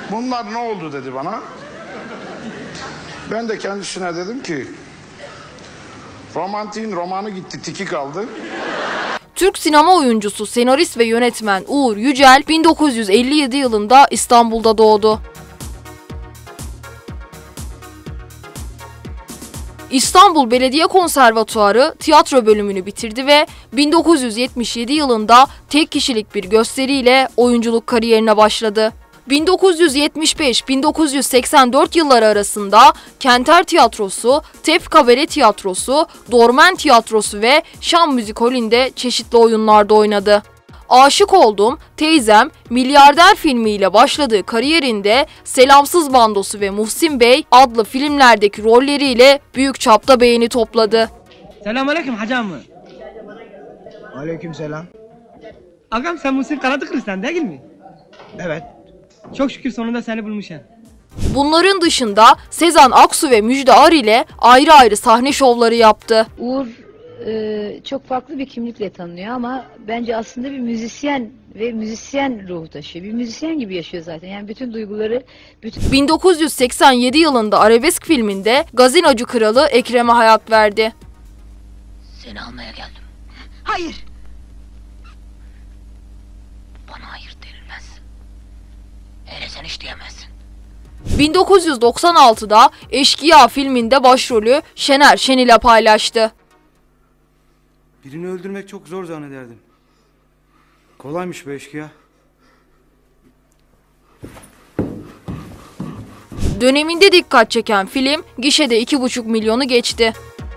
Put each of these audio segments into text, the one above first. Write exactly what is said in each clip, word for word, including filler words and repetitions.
Bunlar ne oldu dedi bana. Ben de kendisine dedim ki romantiğin romanı gitti, tiki kaldı. Türk sinema oyuncusu, senarist ve yönetmen Uğur Yücel bin dokuz yüz elli yedi yılında İstanbul'da doğdu. İstanbul Belediye Konservatuarı tiyatro bölümünü bitirdi ve bin dokuz yüz yetmiş yedi yılında tek kişilik bir gösteriyle oyunculuk kariyerine başladı. bin dokuz yüz yetmiş beş bin dokuz yüz seksen dört yılları arasında Kenter Tiyatrosu, Tef Kabare Tiyatrosu, Dormen Tiyatrosu ve Şam Müzikolü'nde çeşitli oyunlarda oynadı. Aşık Oldum, Teyzem, Milyarder filmiyle başladığı kariyerinde Selamsız Bandosu ve Muhsin Bey adlı filmlerdeki rolleriyle büyük çapta beğeni topladı. Selamünaleyküm hacı mı? Aleykümselam. Ağam sen Muhsin Karadıkır'san değil mi? Evet. Çok şükür sonunda seni bulmuşum. Bunların dışında Sezen Aksu ve Müjde Ar ile ayrı ayrı sahne şovları yaptı. Uğur e, çok farklı bir kimlikle tanınıyor ama bence aslında bir müzisyen ve müzisyen ruhu taşıyor. Bir müzisyen gibi yaşıyor zaten. Yani bütün duyguları... Bütün... bin dokuz yüz seksen yedi yılında Arabesk filminde Gazinocu Kralı Ekrem'e hayat verdi. Seni almaya geldim. Hayır! Bana hayır denilmez. Hele sen hiç diyemezsin. bin dokuz yüz doksan altıda Eşkıya filminde başrolü Şener Şen ile paylaştı. Birini öldürmek çok zor zannederdim. Kolaymış be eşkıya. Döneminde dikkat çeken film gişede iki buçuk milyonu geçti.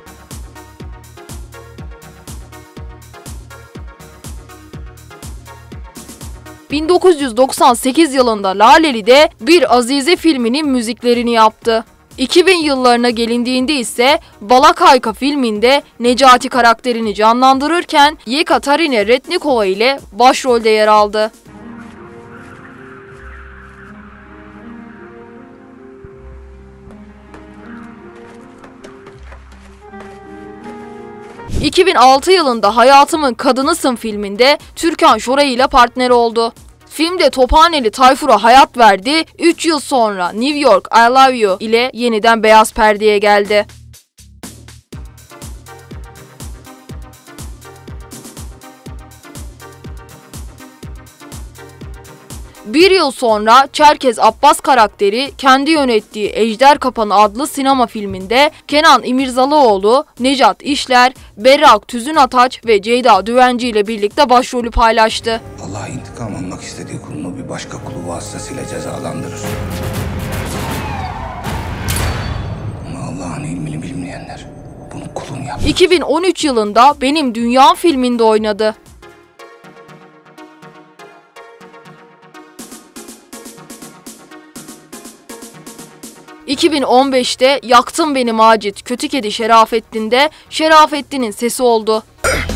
bin dokuz yüz doksan sekiz yılında Laleli'de Bir Azize filminin müziklerini yaptı. iki bin yıllarına gelindiğinde ise Balakayka filminde Necati karakterini canlandırırken Yekaterina Retnikova ile başrolde yer aldı. iki bin altı yılında Hayatımın Kadınısın filminde Türkan Şoray ile partner oldu. Filmde Tophaneli Tayfur'a hayat verdi, üç yıl sonra New York I Love You ile yeniden beyaz perdeye geldi. Bir yıl sonra Çerkez Abbas karakteri kendi yönettiği Ejder Kapanı adlı sinema filminde Kenan İmirzalıoğlu, Necat İşler, Berrak Tüzün Ataç ve Ceyda Düvenci ile birlikte başrolü paylaştı. Allah intikam almak istediği kulunu bir başka kulu vasıtasıyla cezalandırır. Ama Allah'ın ilmini bilmeyenler bunu kulun yapar. iki bin on üç yılında Benim Dünyam filminde oynadı. iki bin on beşte Yaktın Beni Macit, Kötü Kedi Şerafettin'de Şerafettin'in sesi oldu.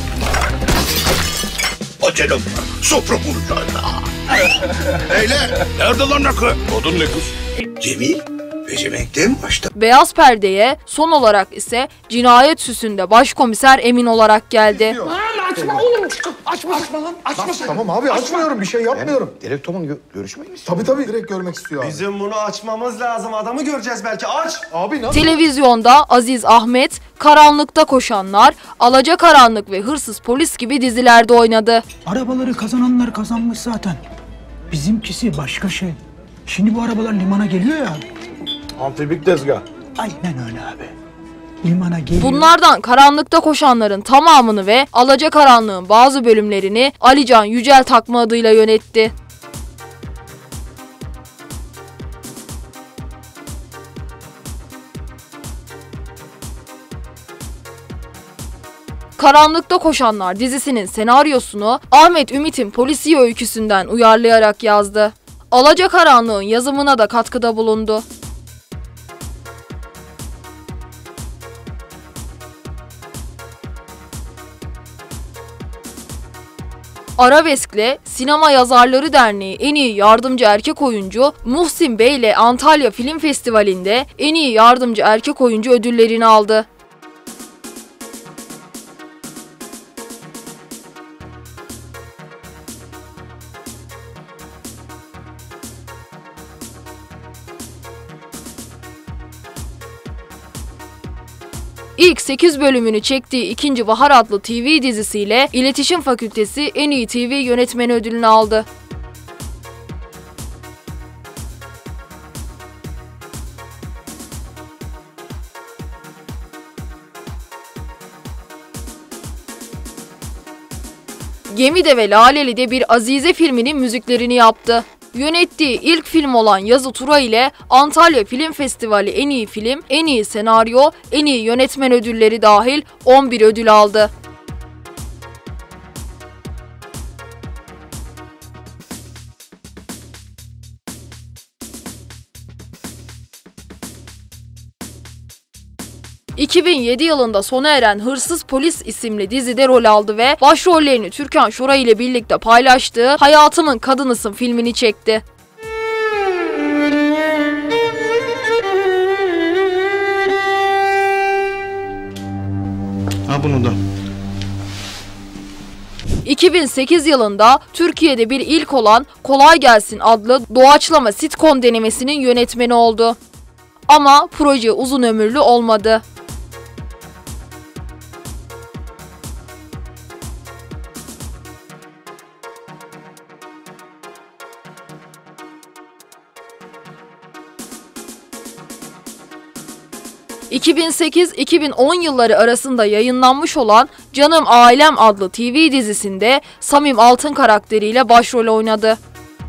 Açalım, sofra kuracağız. Beyler, nerede lan rakı? Odun ne kız? Cemil, beceremekte mi başta? Beyaz perdeye son olarak ise Cinayet Süsü'nde başkomiser Emin olarak geldi. Açma oğlum. Açma. Açma lan. Açma. Tamam abi açmıyorum. Bir şey yapmıyorum. Yani, direkt Tom'un gö görüşmeyi mi Tabii tabii. Direkt görmek istiyor abi. Bizim bunu açmamız lazım. Adamı göreceğiz belki. Aç. Abi nasıl? Televizyonda Aziz Ahmet, Karanlıkta Koşanlar, Alacakaranlık ve Hırsız Polis gibi dizilerde oynadı. Arabaları kazananlar kazanmış zaten. Bizimkisi başka şey. Şimdi bu arabalar limana geliyor ya. Amfibik tezgah. Aynen öyle abi. Limana geliyor. Bunlardan Karanlıkta Koşanlar'ın tamamını ve Alacakaranlık'ın bazı bölümlerini Alican Yücel Takma adıyla yönetti. Karanlıkta Koşanlar dizisinin senaryosunu Ahmet Ümit'in polisiye öyküsünden uyarlayarak yazdı. Alacakaranlık'ın yazımına da katkıda bulundu. Arabesk'le Sinema Yazarları Derneği en iyi yardımcı erkek oyuncu Muhsin Bey ile Antalya Film Festivali'nde en iyi yardımcı erkek oyuncu ödüllerini aldı. İlk sekiz bölümünü çektiği İkinci Bahar adlı T V dizisiyle İletişim Fakültesi en iyi T V yönetmeni ödülünü aldı. Gemide ve Laleli'de bir Azize filminin müziklerini yaptı. Yönettiği ilk film olan Yazı Tura ile Antalya Film Festivali en iyi film, en iyi senaryo, en iyi yönetmen ödülleri dahil on bir ödül aldı. iki bin yedi yılında sona eren Hırsız Polis isimli dizide rol aldı ve başrollerini Türkan Şoray ile birlikte paylaştığı Hayatımın Kadınısın filmini çekti. Ha bunu da. iki bin sekiz yılında Türkiye'de bir ilk olan Kolay Gelsin adlı doğaçlama sitcom denemesinin yönetmeni oldu. Ama proje uzun ömürlü olmadı. iki bin sekiz iki bin on yılları arasında yayınlanmış olan Canım Ailem adlı T V dizisinde Samim Altın karakteriyle başrol oynadı.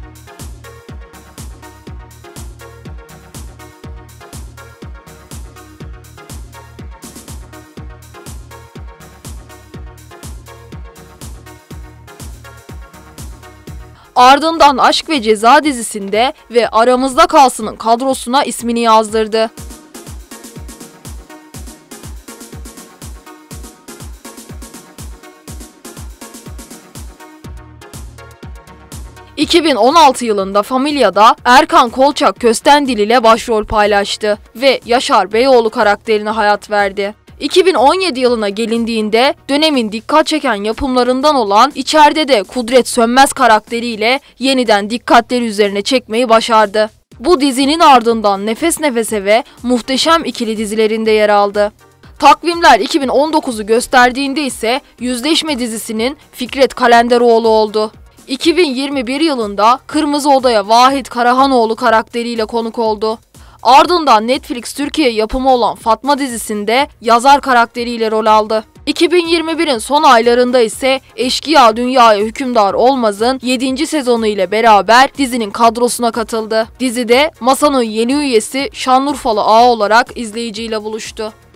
Ardından Aşk ve Ceza dizisinde ve Aramızda Kalsın'ın kadrosuna ismini yazdırdı. iki bin on altı yılında Familya'da Erkan Kolçak Köstendil ile başrol paylaştı ve Yaşar Beyoğlu karakterine hayat verdi. iki bin on yedi yılına gelindiğinde dönemin dikkat çeken yapımlarından olan İçeride de Kudret Sönmez karakteriyle yeniden dikkatleri üzerine çekmeyi başardı. Bu dizinin ardından Nefes Nefese ve Muhteşem İkili dizilerinde yer aldı. Takvimler iki bin on dokuzu gösterdiğinde ise Yüzleşme dizisinin Fikret Kalenderoğlu oldu. iki bin yirmi bir yılında Kırmızı Oda'ya Vahit Karahanoğlu karakteriyle konuk oldu. Ardından Netflix Türkiye yapımı olan Fatma dizisinde yazar karakteriyle rol aldı. iki bin yirmi birin son aylarında ise Eşkıya Dünyaya Hükümdar Olmaz'ın yedinci sezonu ile beraber dizinin kadrosuna katıldı. Dizide Masa'nın yeni üyesi Şanlıurfalı Ağa olarak izleyiciyle buluştu.